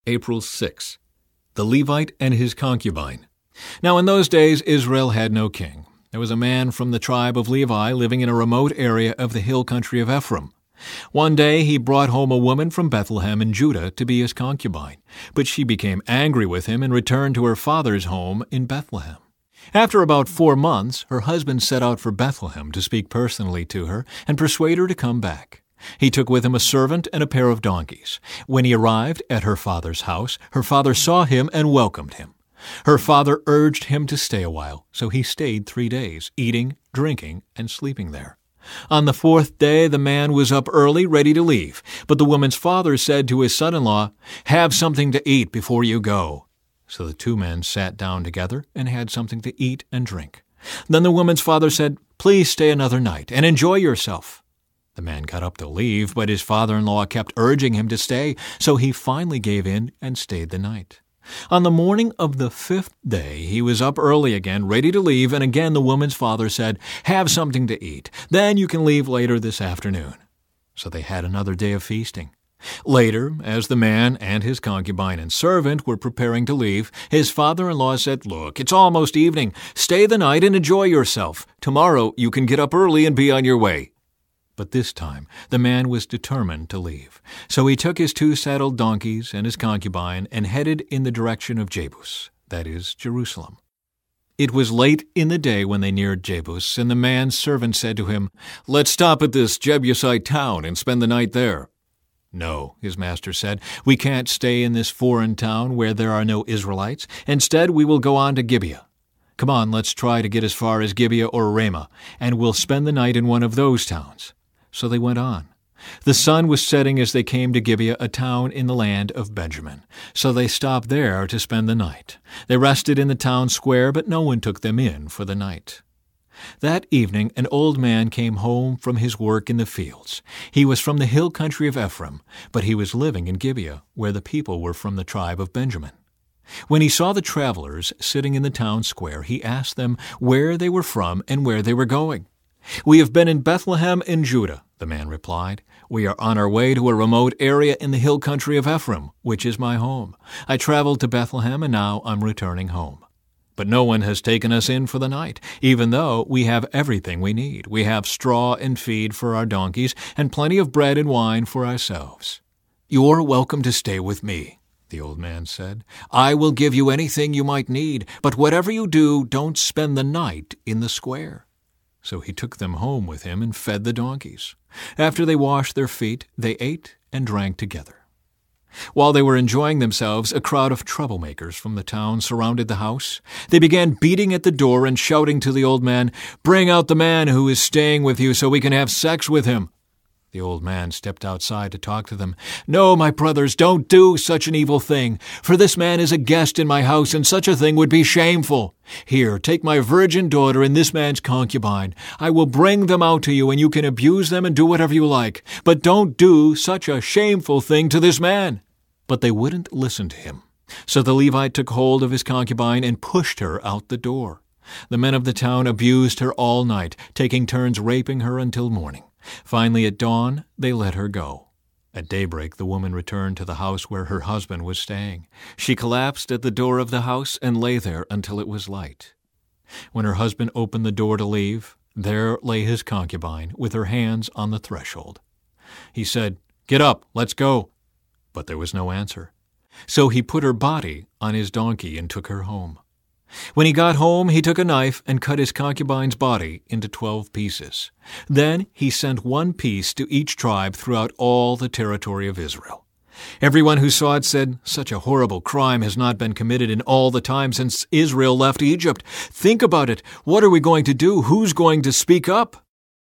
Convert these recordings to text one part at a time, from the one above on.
April 6. The Levite and his concubine. Now in those days Israel had no king. There was a man from the tribe of Levi living in a remote area of the hill country of Ephraim. One day he brought home a woman from Bethlehem in Judah to be his concubine, but she became angry with him and returned to her father's home in Bethlehem. After about 4 months, her husband set out for Bethlehem to speak personally to her and persuade her to come back. He took with him a servant and a pair of donkeys. When he arrived at her father's house, her father saw him and welcomed him. Her father urged him to stay a while, so he stayed 3 days, eating, drinking, and sleeping there. On the 4th day the man was up early, ready to leave, but the woman's father said to his son-in-law, "Have something to eat before you go." So the 2 men sat down together and had something to eat and drink. Then the woman's father said, "Please stay another night and enjoy yourself." The man got up to leave, but his father-in-law kept urging him to stay, so he finally gave in and stayed the night. On the morning of the 5th day, he was up early again, ready to leave, and again the woman's father said, "Have something to eat. Then you can leave later this afternoon." So they had another day of feasting. Later, as the man and his concubine and servant were preparing to leave, his father-in-law said, "Look, it's almost evening. Stay the night and enjoy yourself. Tomorrow you can get up early and be on your way." But this time the man was determined to leave. So he took his 2 saddled donkeys and his concubine and headed in the direction of Jebus, that is, Jerusalem. It was late in the day when they neared Jebus, and the man's servant said to him, "Let's stop at this Jebusite town and spend the night there." "No," his master said, "we can't stay in this foreign town where there are no Israelites. Instead, we will go on to Gibeah. Come on, let's try to get as far as Gibeah or Ramah, and we'll spend the night in one of those towns." So they went on. The sun was setting as they came to Gibeah, a town in the land of Benjamin. So they stopped there to spend the night. They rested in the town square, but no one took them in for the night. That evening an old man came home from his work in the fields. He was from the hill country of Ephraim, but he was living in Gibeah, where the people were from the tribe of Benjamin. When he saw the travelers sitting in the town square, he asked them where they were from and where they were going. "We have been in Bethlehem in Judah," the man replied. "We are on our way to a remote area in the hill country of Ephraim, which is my home. I traveled to Bethlehem, and now I'm returning home. But no one has taken us in for the night, even though we have everything we need. We have straw and feed for our donkeys, and plenty of bread and wine for ourselves." "You're welcome to stay with me," the old man said. "I will give you anything you might need, but whatever you do, don't spend the night in the square." So he took them home with him and fed the donkeys. After they washed their feet, they ate and drank together. While they were enjoying themselves, a crowd of troublemakers from the town surrounded the house. They began beating at the door and shouting to the old man, "Bring out the man who is staying with you so we can have sex with him." The old man stepped outside to talk to them. "No, my brothers, don't do such an evil thing, for this man is a guest in my house, and such a thing would be shameful. Here, take my virgin daughter and this man's concubine. I will bring them out to you, and you can abuse them and do whatever you like. But don't do such a shameful thing to this man." But they wouldn't listen to him. So the Levite took hold of his concubine and pushed her out the door. The men of the town abused her all night, taking turns raping her until morning. Finally, at dawn, they let her go. At daybreak, the woman returned to the house where her husband was staying. She collapsed at the door of the house and lay there until it was light. When her husband opened the door to leave, there lay his concubine with her hands on the threshold. He said, "Get up, let's go." But there was no answer. So he put her body on his donkey and took her home. When he got home, he took a knife and cut his concubine's body into 12 pieces. Then he sent 1 piece to each tribe throughout all the territory of Israel. Everyone who saw it said, "Such a horrible crime has not been committed in all the time since Israel left Egypt. Think about it. What are we going to do? Who's going to speak up?"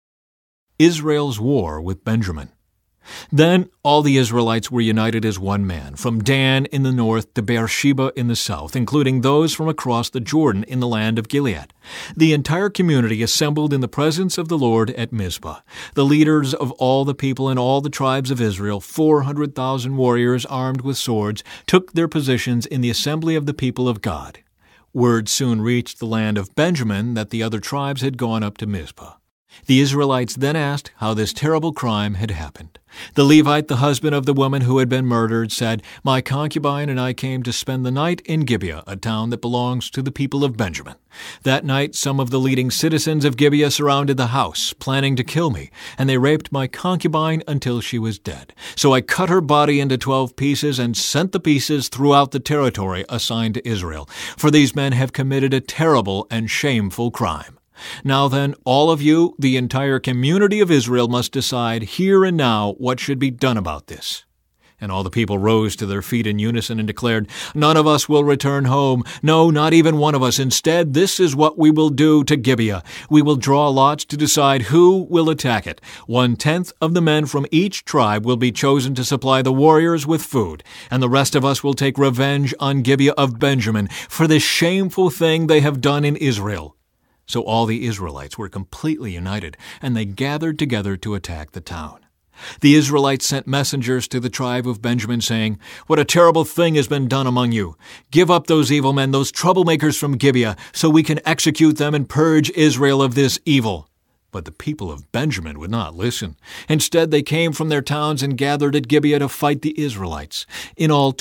Israel's war with Benjamin. Then all the Israelites were united as one man, from Dan in the north to Beersheba in the south, including those from across the Jordan in the land of Gilead. The entire community assembled in the presence of the Lord at Mizpah. The leaders of all the people and all the tribes of Israel, 400,000 warriors armed with swords, took their positions in the assembly of the people of God. Word soon reached the land of Benjamin that the other tribes had gone up to Mizpah. The Israelites then asked how this terrible crime had happened. The Levite, the husband of the woman who had been murdered, said, "My concubine and I came to spend the night in Gibeah, a town that belongs to the people of Benjamin. That night some of the leading citizens of Gibeah surrounded the house, planning to kill me, and they raped my concubine until she was dead. So I cut her body into 12 pieces and sent the pieces throughout the territory assigned to Israel, for these men have committed a terrible and shameful crime. Now then, all of you, the entire community of Israel, must decide here and now what should be done about this." And all the people rose to their feet in unison and declared, "None of us will return home. No, not even one of us. Instead, this is what we will do to Gibeah. We will draw lots to decide who will attack it. 1/10 of the men from each tribe will be chosen to supply the warriors with food, and the rest of us will take revenge on Gibeah of Benjamin for this shameful thing they have done in Israel." So all the Israelites were completely united, and they gathered together to attack the town. The Israelites sent messengers to the tribe of Benjamin, saying, "What a terrible thing has been done among you! Give up those evil men, those troublemakers from Gibeah, so we can execute them and purge Israel of this evil." But the people of Benjamin would not listen. Instead, they came from their towns and gathered at Gibeah to fight the Israelites. In all,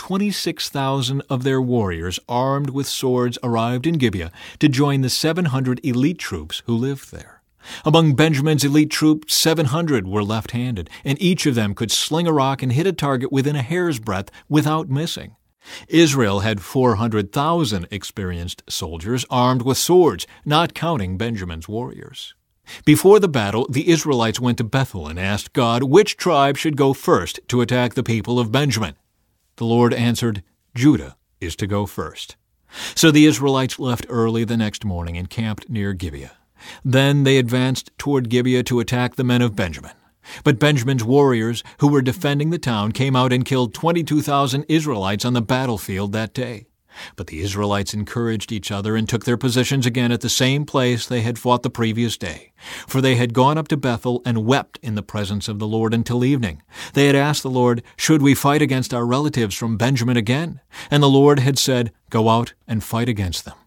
26,000 of their warriors, armed with swords, arrived in Gibeah to join the 700 elite troops who lived there. Among Benjamin's elite troops, 700 were left-handed, and each of them could sling a rock and hit a target within a hair's breadth without missing. Israel had 400,000 experienced soldiers armed with swords, not counting Benjamin's warriors. Before the battle, the Israelites went to Bethel and asked God which tribe should go first to attack the people of Benjamin. The Lord answered, "Judah is to go first." So the Israelites left early the next morning and camped near Gibeah. Then they advanced toward Gibeah to attack the men of Benjamin. But Benjamin's warriors, who were defending the town, came out and killed 22,000 Israelites on the battlefield that day. But the Israelites encouraged each other and took their positions again at the same place they had fought the previous day. For they had gone up to Bethel and wept in the presence of the Lord until evening. They had asked the Lord, "Should we fight against our relatives from Benjamin again?" And the Lord had said, "Go out and fight against them."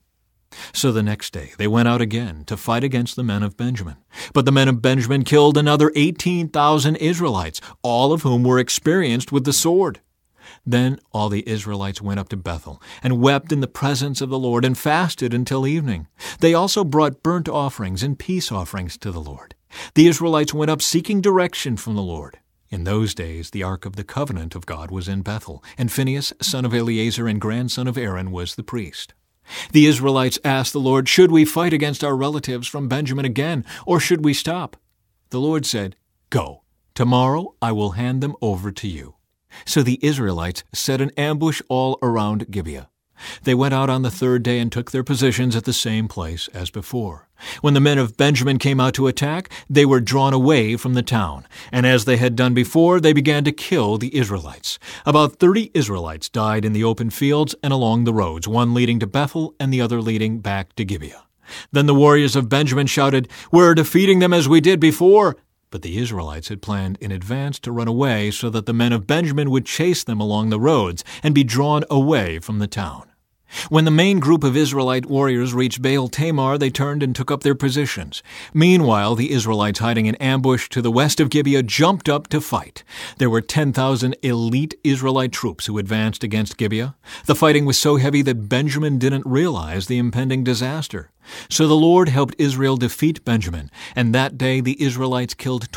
So the next day they went out again to fight against the men of Benjamin. But the men of Benjamin killed another 18,000 Israelites, all of whom were experienced with the sword. Then all the Israelites went up to Bethel and wept in the presence of the Lord and fasted until evening. They also brought burnt offerings and peace offerings to the Lord. The Israelites went up seeking direction from the Lord. In those days the ark of the covenant of God was in Bethel, and Phinehas, son of Eleazar and grandson of Aaron, was the priest. The Israelites asked the Lord, "Should we fight against our relatives from Benjamin again, or should we stop?" The Lord said, "Go. Tomorrow I will hand them over to you." So the Israelites set an ambush all around Gibeah. They went out on the third day and took their positions at the same place as before. When the men of Benjamin came out to attack, they were drawn away from the town, and as they had done before, they began to kill the Israelites. About 30 Israelites died in the open fields and along the roads, one leading to Bethel and the other leading back to Gibeah. Then the warriors of Benjamin shouted, "We're defeating them as we did before." But the Israelites had planned in advance to run away so that the men of Benjamin would chase them along the roads and be drawn away from the town. When the main group of Israelite warriors reached Baal Tamar, they turned and took up their positions. Meanwhile, the Israelites hiding in ambush to the west of Gibeah jumped up to fight. There were 10,000 elite Israelite troops who advanced against Gibeah. The fighting was so heavy that Benjamin didn't realize the impending disaster. So the Lord helped Israel defeat Benjamin, and that day the Israelites killed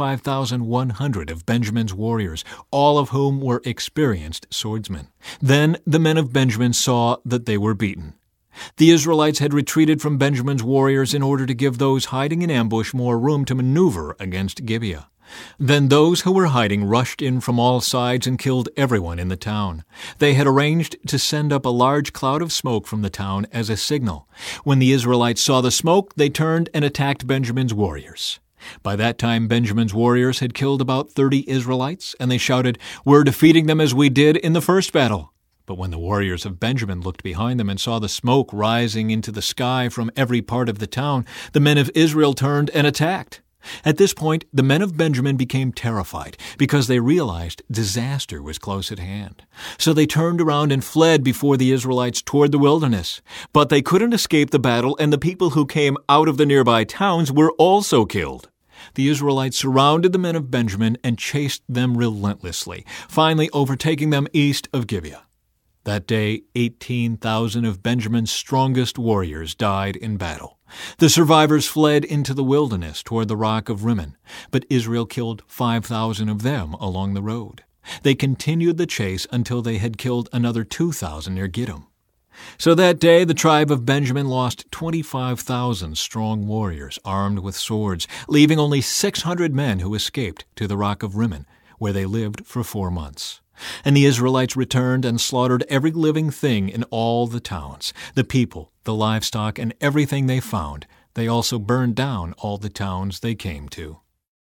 25,100 of Benjamin's warriors, all of whom were experienced swordsmen. Then the men of Benjamin saw that they were beaten. The Israelites had retreated from Benjamin's warriors in order to give those hiding in ambush more room to maneuver against Gibeah. Then those who were hiding rushed in from all sides and killed everyone in the town. They had arranged to send up a large cloud of smoke from the town as a signal. When the Israelites saw the smoke, they turned and attacked Benjamin's warriors. By that time, Benjamin's warriors had killed about 30 Israelites, and they shouted, "We're defeating them as we did in the first battle." But when the warriors of Benjamin looked behind them and saw the smoke rising into the sky from every part of the town, the men of Israel turned and attacked. At this point, the men of Benjamin became terrified because they realized disaster was close at hand. So they turned around and fled before the Israelites toward the wilderness. But they couldn't escape the battle, and the people who came out of the nearby towns were also killed. The Israelites surrounded the men of Benjamin and chased them relentlessly, finally overtaking them east of Gibeah. That day, 18,000 of Benjamin's strongest warriors died in battle. The survivors fled into the wilderness toward the rock of Rimmon, but Israel killed 5,000 of them along the road. They continued the chase until they had killed another 2,000 near Gittim. So that day the tribe of Benjamin lost 25,000 strong warriors armed with swords, leaving only 600 men who escaped to the rock of Rimmon, where they lived for 4 months. And the Israelites returned and slaughtered every living thing in all the towns, the people, the livestock, and everything they found. They also burned down all the towns they came to.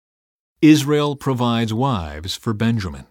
Israel provides wives for Benjamin.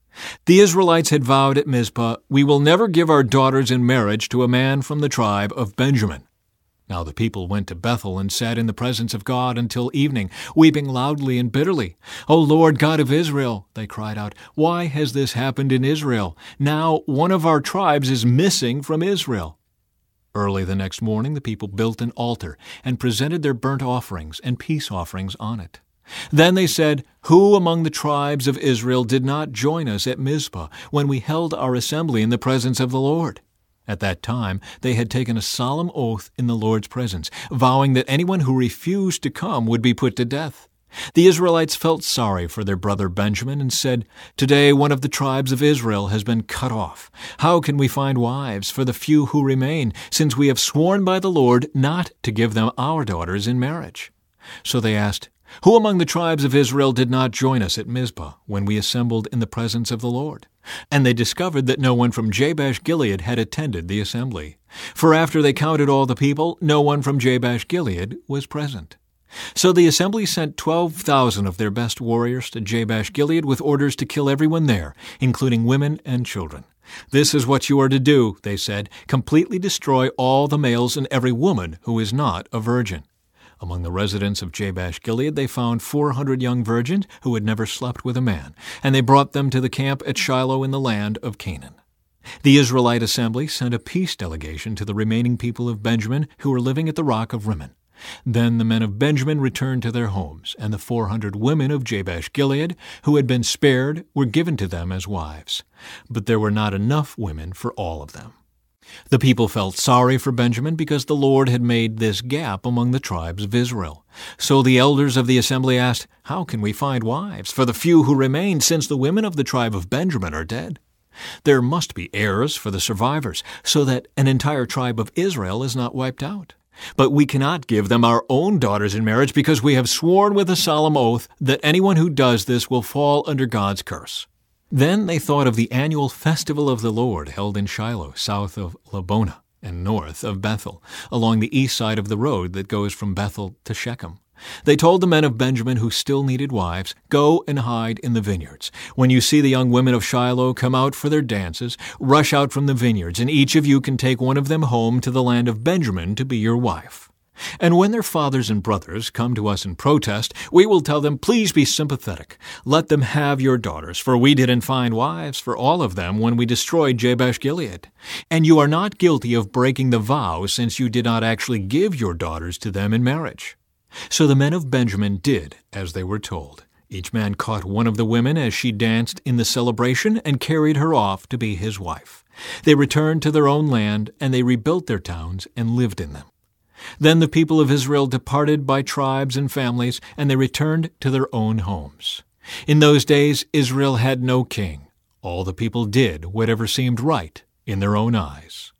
The Israelites had vowed at Mizpah, "We will never give our daughters in marriage to a man from the tribe of Benjamin." Now the people went to Bethel and sat in the presence of God until evening, weeping loudly and bitterly. "O Lord God of Israel," they cried out, "why has this happened in Israel? Now one of our tribes is missing from Israel." Early the next morning the people built an altar and presented their burnt offerings and peace offerings on it. Then they said, "Who among the tribes of Israel did not join us at Mizpah when we held our assembly in the presence of the Lord?" At that time they had taken a solemn oath in the Lord's presence, vowing that anyone who refused to come would be put to death. The Israelites felt sorry for their brother Benjamin and said, "Today one of the tribes of Israel has been cut off. How can we find wives for the few who remain, since we have sworn by the Lord not to give them our daughters in marriage?" So they asked, "Who among the tribes of Israel did not join us at Mizpah when we assembled in the presence of the Lord?" And they discovered that no one from Jabesh-Gilead had attended the assembly. For after they counted all the people, no one from Jabesh-Gilead was present. So the assembly sent 12,000 of their best warriors to Jabesh-Gilead with orders to kill everyone there, including women and children. "This is what you are to do," they said, "completely destroy all the males and every woman who is not a virgin." Among the residents of Jabesh-Gilead they found 400 young virgins who had never slept with a man, and they brought them to the camp at Shiloh in the land of Canaan. The Israelite assembly sent a peace delegation to the remaining people of Benjamin who were living at the rock of Rimmon. Then the men of Benjamin returned to their homes, and the 400 women of Jabesh-Gilead who had been spared were given to them as wives. But there were not enough women for all of them. The people felt sorry for Benjamin because the Lord had made this gap among the tribes of Israel. So the elders of the assembly asked, "How can we find wives for the few who remain, since the women of the tribe of Benjamin are dead? There must be heirs for the survivors, so that an entire tribe of Israel is not wiped out. But we cannot give them our own daughters in marriage because we have sworn with a solemn oath that anyone who does this will fall under God's curse." Then they thought of the annual festival of the Lord held in Shiloh, south of Labonah and north of Bethel, along the east side of the road that goes from Bethel to Shechem. They told the men of Benjamin who still needed wives, "Go and hide in the vineyards. When you see the young women of Shiloh come out for their dances, rush out from the vineyards, and each of you can take one of them home to the land of Benjamin to be your wife. And when their fathers and brothers come to us in protest, we will tell them, 'Please be sympathetic. Let them have your daughters, for we didn't find wives for all of them when we destroyed Jabesh-Gilead. And you are not guilty of breaking the vow, since you did not actually give your daughters to them in marriage.'" So the men of Benjamin did as they were told. Each man caught one of the women as she danced in the celebration and carried her off to be his wife. They returned to their own land, and they rebuilt their towns and lived in them. Then the people of Israel departed by tribes and families, and they returned to their own homes. In those days Israel had no king. All the people did whatever seemed right in their own eyes.